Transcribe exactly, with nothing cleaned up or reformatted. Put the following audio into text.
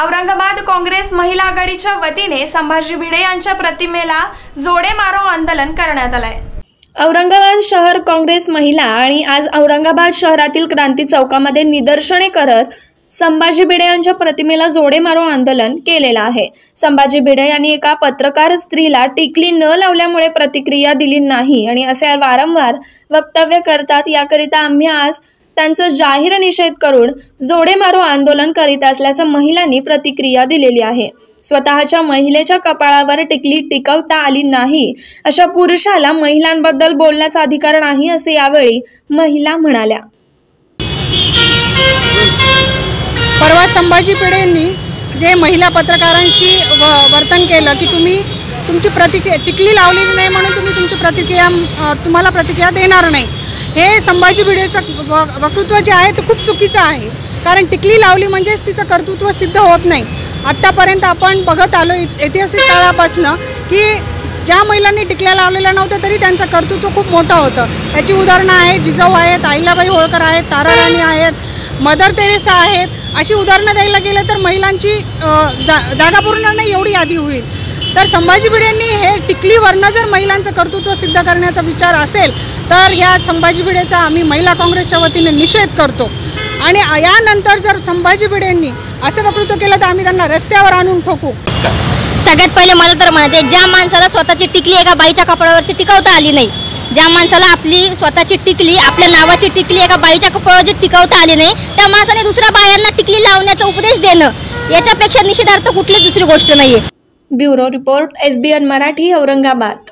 औरंगाबाद काँग्रेस महिला आघाडीच्या वतीने संभाजी भिडे यांच्या प्रतिमेला जोडे मारो आंदोलन करण्यात आले। औरंगाबाद शहर काँग्रेस महिला आणि आज औरंगाबाद शहरातील क्रांती चौकामध्ये निदर्शने करत संभाजी भिडे यांच्या प्रतिमेला जोडे मारो आंदोलन केलेलं आहे। संभाजी भिडे यांनी एका पत्रकार स्त्रीला टिकली न लावल्यामुळे प्रतिक्रिया दिली नाही आणि असे वारंवार वक्तव्य करतात। याकरिता आम्ही आज त्यांचा जाहीर निषेध करून जोडे मारो आंदोलन करीत असल्याचं महिलांनी प्रतिक्रिया दिलेली आहे। स्वतःच्या महिलेच्या कपाळावर टिकली टिकवता आली नाही अशा पुरुषाला महिलांबद्दल बोलण्याचा अधिकार नाही असे यावेळी महिला म्हणाल्या। परवा संभाजी भिडेंनी जे महिला पत्रकारांशी वर्तन केलं की तुम्ही तुमची प्रतिक्रिया टिकली लावलेली नाही म्हणून तुम्ही तुमची प्रतिक्रिया तुम्हाला प्रतिक्रिया देणार नाही, हे संभाजी भिडेचं वक्तव्य जे आहे ते खूप चुकीचं आहे। कारण टिकली लावली म्हणजेच तिचं कर्तृत्व सिद्ध होत नाही। आत्तापर्यंत आपण बघत आलो ऐतिहासिक काळापासून की ज्या महिलांनी टिकल्या लावलेल्या नव्हत्या तरी त्यांचं कर्तृत्व खूप मोठं होतं। याची उदाहरणं आहेत, जिजाऊ आहेत, अहिल्याबाई होळकर आहेत, ताराराणी आहेत, मदर तेरेसा आहेत। अशी उदाहरणं द्यायला गेलं तर महिलांची जा जागा पूर्ण नाही एवढी यादी होईल। तर संभाजी भिडेंनी हे टिकलीवरनं जर महिलांचं कर्तृत्व सिद्ध करण्याचा विचार असेल तर ह्या संभाजी भिडेचा आम्ही महिला काँग्रेसच्या वतीने निषेध करतो। आणि यानंतर जर संभाजी भिडेंनी असं वक्तव्य केलं तर आम्ही त्यांना रस्त्यावर आणून ठोकू। सगळ्यात पहिले मला तर म्हणायचे, ज्या माणसाला स्वतःची टिकली एका बाईच्या कपड्यावरती टिकवता आली नाही, ज्या माणसाला आपली स्वतःची टिकली आपल्या नावाची टिकली एका बाईच्या कपड्यावरती टिकवता आली नाही त्या माणसाने दुसऱ्या बायांना टिकली लावण्याचा उपदेश देणं याच्यापेक्षा निषेधार्थ कुठलीच दुसरी गोष्ट नाहीये। Bureau report S B N Marathi, Aurangabad.